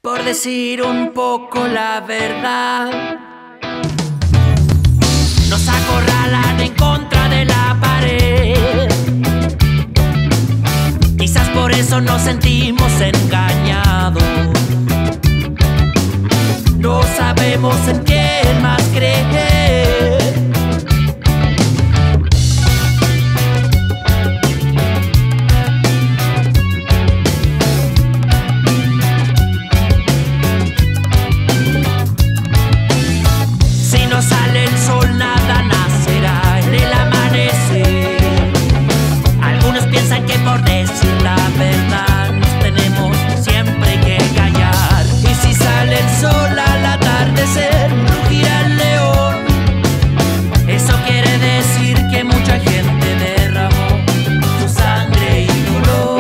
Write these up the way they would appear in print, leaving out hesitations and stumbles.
Por decir un poco la verdad, nos acorralan en contra de la pared. Quizás por eso nos sentimos engañados. No sabemos en quién más creer. Si no sale el sol, nada nacerá en el amanecer. Algunos piensan que por decir la verdad nos tenemos siempre que callar. Y si sale el sol al atardecer, rugirá el león. Eso quiere decir que mucha gente derramó su sangre y dolor.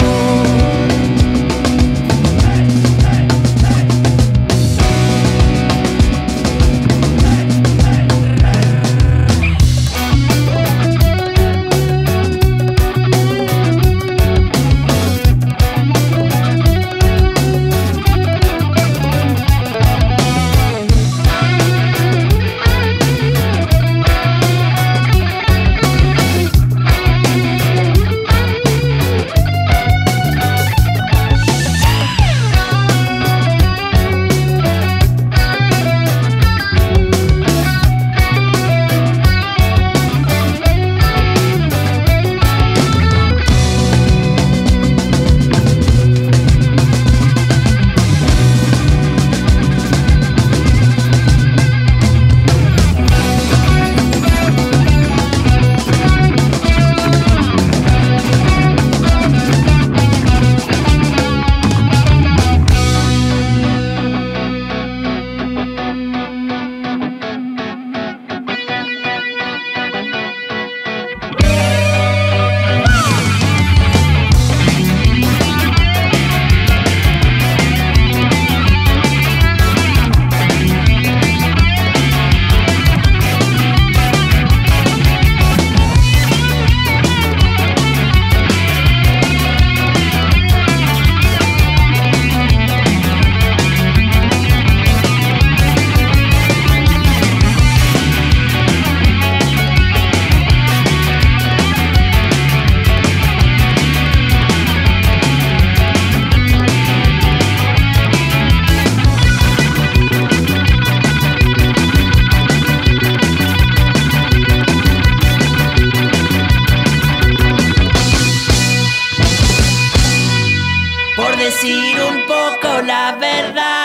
Por decir un poco la verdad.